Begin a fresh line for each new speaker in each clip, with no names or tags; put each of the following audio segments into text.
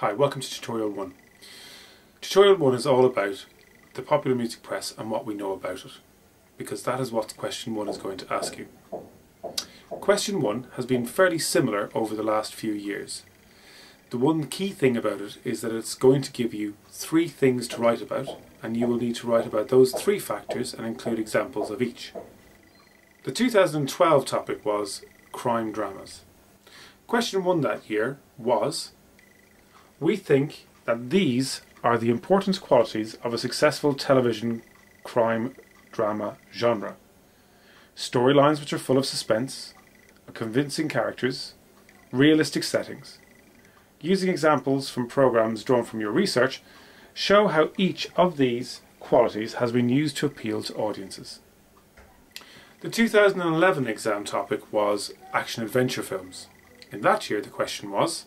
Hi, welcome to Tutorial 1. Tutorial 1 is all about the popular music press and what we know about it, because that is what question 1 is going to ask you. Question 1 has been fairly similar over the last few years. The one key thing about it is that it's going to give you 3 things to write about, and you will need to write about those 3 factors and include examples of each. The 2012 topic was crime dramas. Question 1 that year was: we think that these are the important qualities of a successful television crime drama genre. Storylines which are full of suspense, convincing characters, realistic settings. Using examples from programs drawn from your research, show how each of these qualities has been used to appeal to audiences. The 2011 exam topic was action-adventure films. In that year the question was: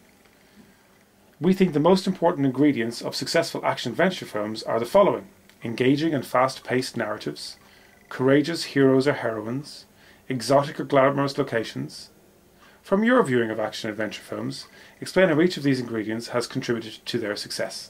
we think the most important ingredients of successful action-adventure films are the following: engaging and fast-paced narratives, courageous heroes or heroines, exotic or glamorous locations. From your viewing of action-adventure films, explain how each of these ingredients has contributed to their success.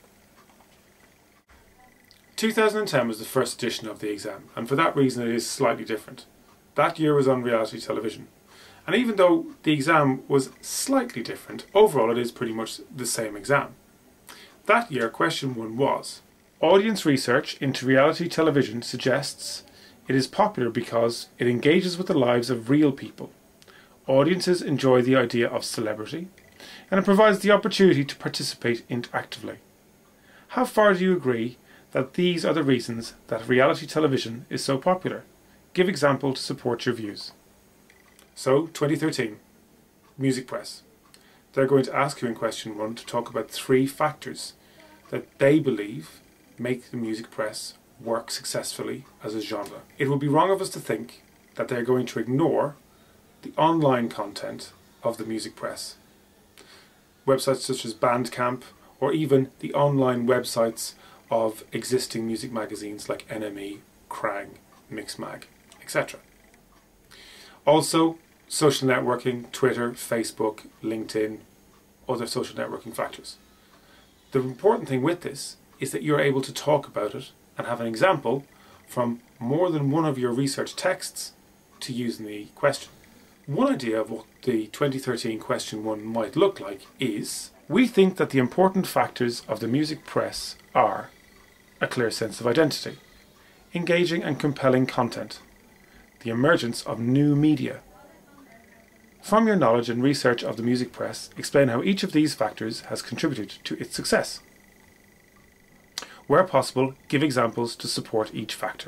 2010 was the first edition of the exam, and for that reason it is slightly different. That year was on reality television. And even though the exam was slightly different, overall it is pretty much the same exam. That year, question 1 was: audience research into reality television suggests it is popular because it engages with the lives of real people. Audiences enjoy the idea of celebrity, and it provides the opportunity to participate interactively. How far do you agree that these are the reasons that reality television is so popular? Give example to support your views. So, 2013, music press. They're going to ask you in question 1 to talk about 3 factors that they believe make the music press work successfully as a genre. It would be wrong of us to think that they're going to ignore the online content of the music press. Websites such as Bandcamp, or even the online websites of existing music magazines like NME, Krang, Mixmag, etc. Also, social networking, Twitter, Facebook, LinkedIn, other social networking factors. The important thing with this is that you're able to talk about it and have an example from more than one of your research texts to use in the question. One idea of what the 2013 question 1 might look like is: we think that the important factors of the music press are a clear sense of identity, engaging and compelling content, the emergence of new media. From your knowledge and research of the music press, explain how each of these factors has contributed to its success. Where possible, give examples to support each factor.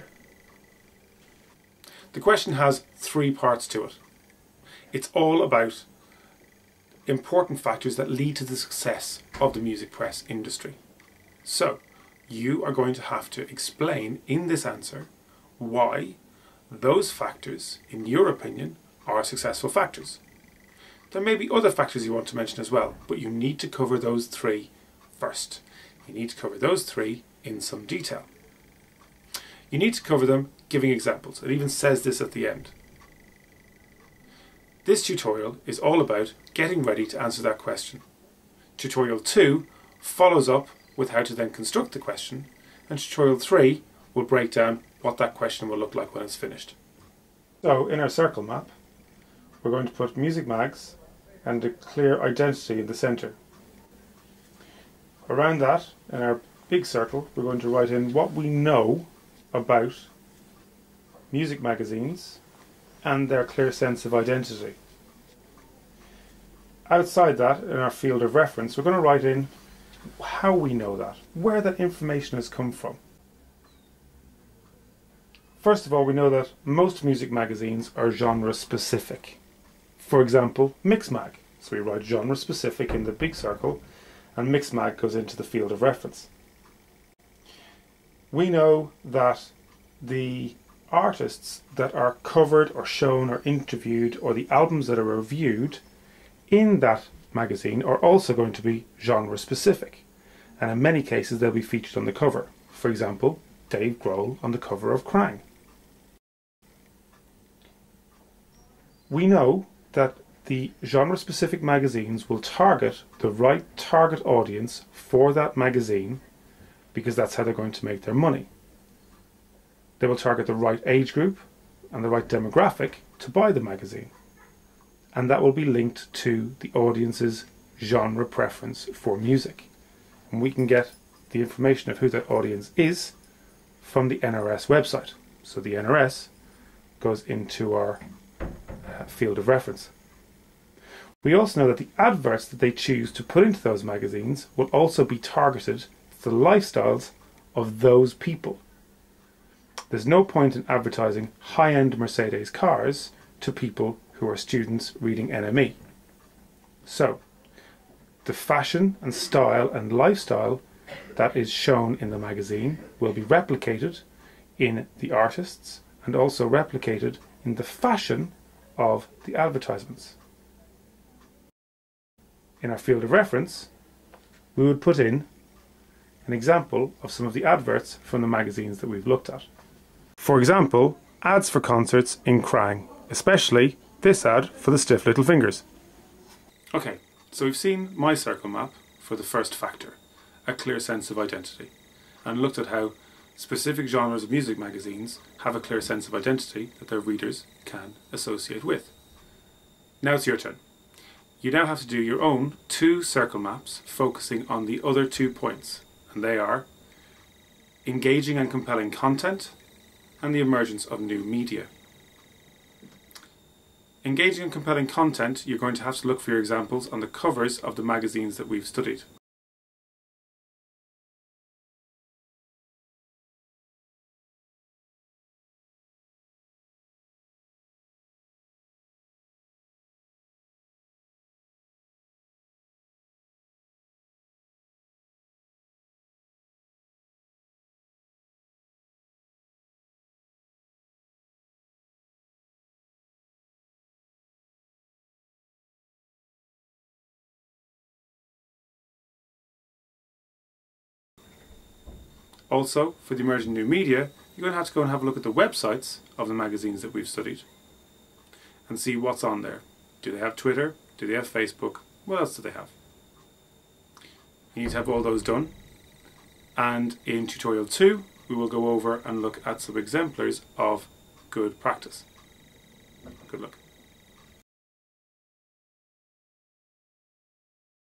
The question has 3 parts to it. It's all about important factors that lead to the success of the music press industry. So, you are going to have to explain in this answer why those factors, in your opinion, are successful factors. There may be other factors you want to mention as well, but you need to cover those 3 first. You need to cover those 3 in some detail. You need to cover them giving examples. It even says this at the end. This tutorial is all about getting ready to answer that question. Tutorial 2 follows up with how to then construct the question, and tutorial 3 will break down what that question will look like when it's finished. So, in our circle map, we're going to put music mags and a clear identity in the centre. Around that, in our big circle, we're going to write in what we know about music magazines and their clear sense of identity. Outside that, in our field of reference, we're going to write in how we know that, where that information has come from. First of all, we know that most music magazines are genre specific. For example, Mixmag. So we write genre specific in the big circle, and Mixmag goes into the field of reference. We know that the artists that are covered or shown or interviewed, or the albums that are reviewed in that magazine, are also going to be genre specific, and in many cases they'll be featured on the cover. For example, Dave Grohl on the cover of Krang. We know that the genre-specific magazines will target the right target audience for that magazine, because that's how they're going to make their money. They will target the right age group and the right demographic to buy the magazine, and that will be linked to the audience's genre preference for music. And we can get the information of who that audience is from the NRS website. So the NRS goes into our field of reference. We also know that the adverts that they choose to put into those magazines will also be targeted to the lifestyles of those people. There's no point in advertising high-end Mercedes cars to people who are students reading NME. So, the fashion and style and lifestyle that is shown in the magazine will be replicated in the artists and also replicated in the fashion of the advertisements. In our field of reference, we would put in an example of some of the adverts from the magazines that we've looked at. For example, ads for concerts in Krang, especially this ad for the Stiff Little Fingers. Okay, so we've seen my circle map for the first factor, a clear sense of identity, and looked at how specific genres of music magazines have a clear sense of identity that their readers can associate with. Now it's your turn. You now have to do your own 2 circle maps focusing on the other 2 points, and they are engaging and compelling content and the emergence of new media. Engaging and compelling content, you're going to have to look for your examples on the covers of the magazines that we've studied. Also, for the emerging new media, you're going to have to go and have a look at the websites of the magazines that we've studied and see what's on there. Do they have Twitter? Do they have Facebook? What else do they have? You need to have all those done. And in tutorial 2, we will go over and look at some exemplars of good practice. Good luck.